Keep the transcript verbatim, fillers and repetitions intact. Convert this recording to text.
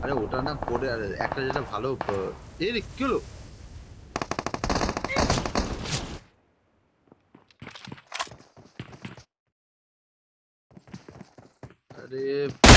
আরে ওটা না করে আরে একটা যেটা ভালো প এরে কি হলো? আরে